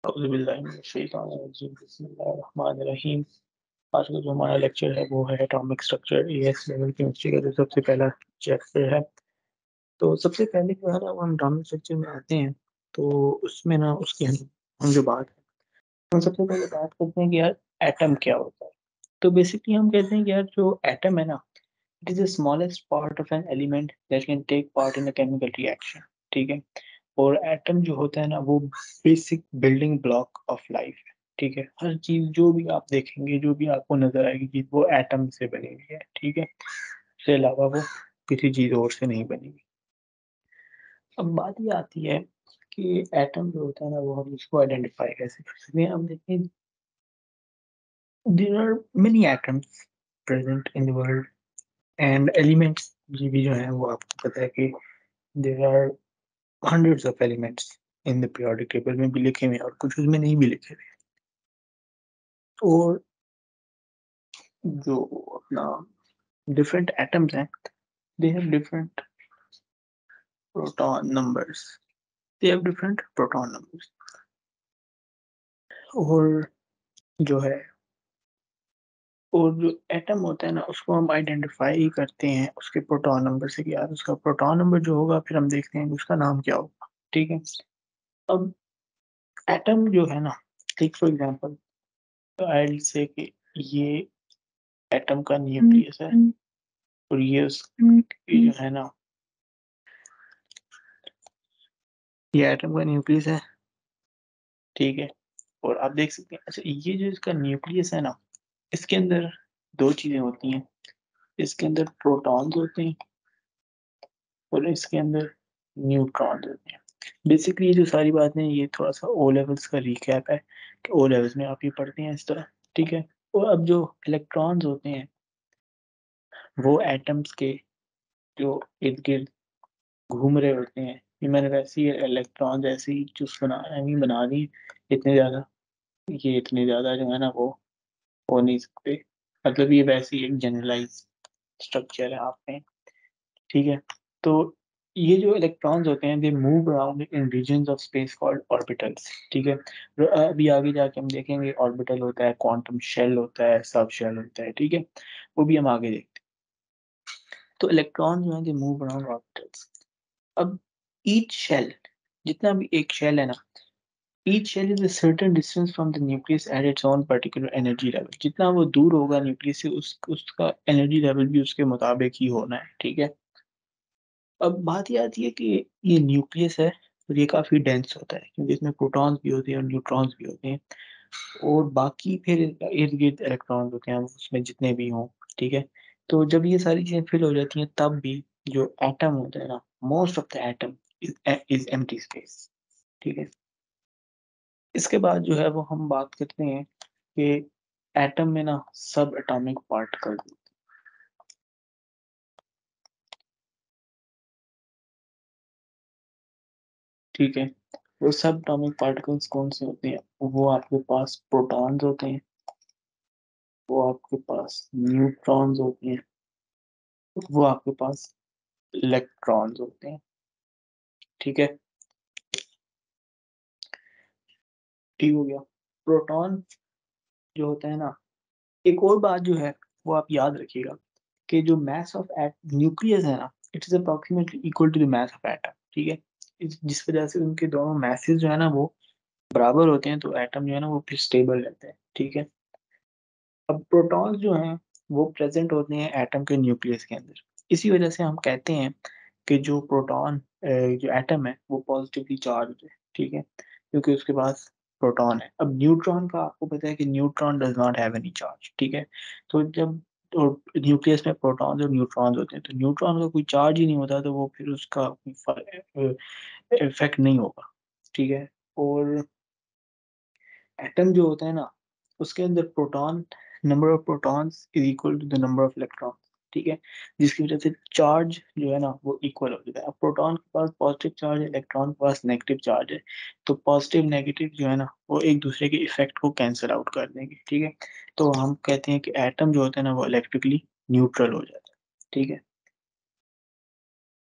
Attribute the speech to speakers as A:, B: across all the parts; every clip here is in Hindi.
A: बिस्मिल्लाहिर्रहमानिर्रहीम। आज का जो हमारा लेक्चर है वो है atomic structure AS level chemistry का जो सबसे पहला चैप्टर है। तो सबसे पहले जो है ना वो हम एटॉमिक स्ट्रक्चर में आते हैं। तो उसमें ना उसकी हम जो बात है हम सबसे पहले बात करते हैं कि यार एटम क्या होता है। तो बेसिकली हम कहते हैं कि यार जो एटम है ना, it is the smallest part of an element that can take part in a chemical reaction. ठीक है। और एटम जो होता है ना वो basic building block of life है। ठीक है। हर चीज जो भी आप देखेंगे, जो भी आपको नजर आएगी चीज, वो एटम से बनी हुई है। ठीक है। इसके अलावा वो किसी चीज और से नहीं बनी हुई। अब बात ये आती है कि एटम जो होता है ना वो हम इसको आइडेंटिफाई कैसे कर सकते हैं। अब देखें, there are many atoms present in the world and elements भी जो है वो आपको पता है कि there are hundreds of elements in the periodic table में भी लिखे हुए हैं और कुछ उसमें नहीं भी लिखे हुए। और जो अपना डिफरेंट एटम्स हैं, they have different proton numbers. They have different proton numbers. और जो है, और जो एटम होता है ना उसको हम आइडेंटिफाई करते हैं उसके प्रोटॉन नंबर से कि यार उसका प्रोटॉन नंबर जो होगा फिर हम देखते हैं कि उसका नाम क्या होगा। ठीक है। अब एटम जो है ना, take for example, I will say कि ये एटम का न्यूक्लियस है और ये जो है ना, ये एटम का न्यूक्लियस है। ठीक है। और आप देख सकते हैं, अच्छा ये जो इसका न्यूक्लियस है ना, इसके अंदर दो चीजें होती हैं। इसके अंदर प्रोटॉन्स होते हैं और इसके अंदर न्यूट्रॉन्स होते हैं। बेसिकली ये जो सारी बातें हैं ये थोड़ा सा ओ लेवल्स का रिकैप है कि ओ लेवल्स में आप ये पढ़ते हैं इस तरह। ठीक है। और अब जो इलेक्ट्रॉन्स होते हैं वो एटम्स के जो इर्द गिर्द घूम रहे होते हैं। ये मैंने वैसे ही इलेक्ट्रॉन्स ऐसे ही चुस्त बना नहीं बना दी इतने ज्यादा, ये इतने ज्यादा जो है ना वो हो नहीं सकते। मतलब ये वैसे ही एक जनरलाइज स्ट्रक्चर है आप में। ठीक है। तो ये जो इलेक्ट्रॉन्स होते हैं they move around in regions of space called orbitals. ठीक है। अभी आगे जाके हम देखेंगे ऑर्बिटल होता है, क्वांटम शेल होता है, सब शेल होता है। ठीक है। वो भी हम आगे देखते हैं। तो इलेक्ट्रॉन जो है दे मूव अराउंड ऑर्बिटल्स। अब ईच शेल, जितना भी एक शेल है ना, each shell is a certain distance from the nucleus at its own particular energy level। जितना वो दूर होगा न्यूक्लियस से उसका एनर्जी लेवल भी उसके मुताबिक ही होना है। ठीक है। अब बात ये आती है कि ये न्यूक्लियस है और ये काफी डेंस होता है क्योंकि इसमें प्रोटॉन्स भी होते हैं और न्यूट्रॉन्स भी होते हैं और बाकी फिर इर्द गिर्द इलेक्ट्रॉन्स होते हैं उसमें जितने भी हों। ठीक है। तो जब ये सारी चीजें फिल हो जाती हैं तब भी जो एटम होता है ना, most of the atom is empty space. ठीक है। इसके बाद जो है वो हम बात करते हैं कि एटम में ना सब एटॉमिक पार्टिकल। ठीक है। वो सब एटॉमिक पार्टिकल्स कौन से होते हैं? वो आपके पास प्रोटॉन्स होते हैं, वो आपके पास न्यूट्रॉन्स होते हैं, वो आपके पास इलेक्ट्रॉन्स होते हैं। ठीक है। ठीक हो गया। प्रोटॉन जो होता है ना, एक और बात जो है वो आप याद रखिएगा कि जो मास ऑफ न्यूक्लियस है ना, it is approximately equal to the mass of atom. ठीक है। जिस वजह से उनके दोनों मैसेज जो है ना वो बराबर होते हैं तो एटम जो है ना वो फिर स्टेबल रहते हैं। ठीक है। अब प्रोटॉन्स जो हैं वो प्रेजेंट होते हैं एटम के न्यूक्लियस के अंदर। इसी वजह से हम कहते हैं कि जो प्रोटॉन जो एटम है वो पॉजिटिवली चार्ज है। ठीक है। क्योंकि उसके पास प्रोटॉन है। अब न्यूट्रॉन का आपको पता है कि neutron does not have any charge. ठीक है। तो जब और न्यूक्लियस में प्रोटॉन्स और न्यूट्रॉन्स होते हैं तो न्यूट्रॉन का कोई चार्ज ही नहीं होता तो वो फिर उसका इफेक्ट नहीं होगा। ठीक है। और एटम जो होता है ना उसके अंदर proton, number of protons is equal to the number of electron. ठीक है। जिसकी वजह से चार्ज जो है ना वो इक्वल हो जाता है। अब प्रोटॉन के पास पॉजिटिव चार्ज है, इलेक्ट्रॉन के पास नेगेटिव चार्ज है। तो पॉजिटिव नेगेटिव जो है ना वो एक दूसरे के इफेक्ट को कैंसिल आउट कर देंगे। ठीक है। तो हम कहते हैं कि एटम जो होता है ना वो इलेक्ट्रिकली न्यूट्रल हो जाता है। ठीक है।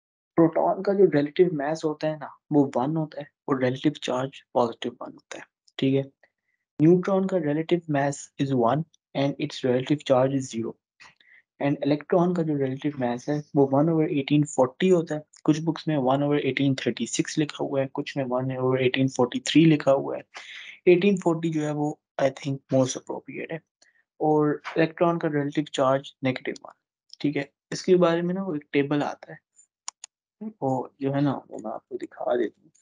A: प्रोटॉन का जो रिलेटिव मास होता है ना वो 1 होता है और रिलेटिव चार्ज पॉजिटिव 1 होता है। ठीक है। न्यूट्रॉन का relative mass is 1 and its relative charge is 0 and electron का जो रिलेटिव मास है वो 1/1840 होता है। कुछ बुक्स में 1/1836 लिखा हुआ है, कुछ में 1/1843 लिखा हुआ है। 1840 जो है वो आई थिंक मोस्ट अप्रोप्रिएट है। और इलेक्ट्रॉन का रिलेटिव चार्ज -1। ठीक है। इसके बारे में ना वो एक टेबल आता है, वो जो है ना वो मैं आपको दिखा देता हूँ।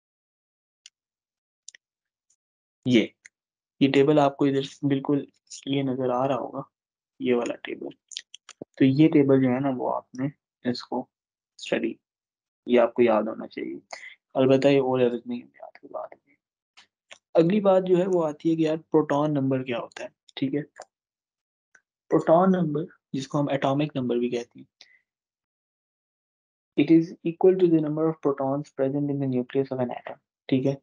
A: ये ये टेबल आपको इधर बिल्कुल ये नजर आ रहा होगा, ये वाला टेबल। तो ये टेबल जो है ना वो आपने इसको स्टडी, ये आपको याद होना चाहिए। अलबत्ता ये और ज़रूरत नहीं है याद की बात है। अगली बात जो है वो आती है कि यार प्रोटॉन नंबर क्या होता है। ठीक है। प्रोटॉन नंबर, जिसको हम एटॉमिक नंबर भी कहते हैं, it is equal to the number of protons present in the nucleus of an atom. ठीक है।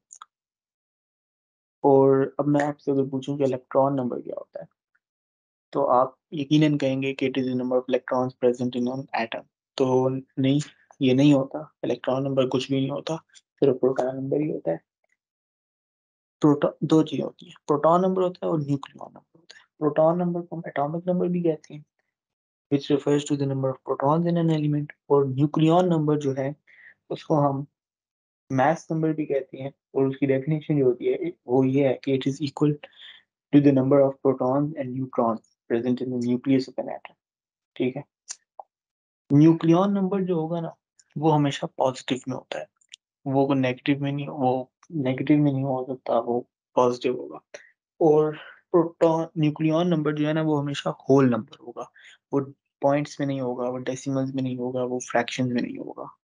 A: और अब मैं आपसे अगर पूछूं कि इलेक्ट्रॉन नंबर क्या होता है, तो आप यकीनन कहेंगे कि it is the number of electrons present in an atom. तो नहीं, ये नहीं होता। इलेक्ट्रॉन नंबर कुछ भी नहीं होता, सिर्फ प्रोटॉन नंबर ही होता है। प्रोटॉन दो चीजें होती है, प्रोटॉन नंबर होता है और न्यूक्लियॉन नंबर होता है। प्रोटॉन नंबर को हम एटॉमिक नंबर भी कहते हैं, which refers to the number of protons in an element। और न्यूक्लियॉन नंबर जो है उसको हम मास नंबर भी कहते हैं। और उसकी डेफिनेशन जो होती है वो ये है कि it is equal to the number of protons and neutrons present in the nucleus of an atom. ठीक है। न्यूक्लियॉन नंबर जो होगा ना वो हमेशा पॉजिटिव में होता है, वो नेगेटिव में नहीं, वो नेगेटिव में नहीं हो सकता, वो पॉजिटिव होगा। और प्रोटॉन न्यूक्लियॉन नंबर जो है ना वो हमेशा होल नंबर होगा, वो पॉइंट्स में नहीं होगा, वो डेसिमल्स में नहीं होगा, वो फ्रैक्शंस में नहीं होगा।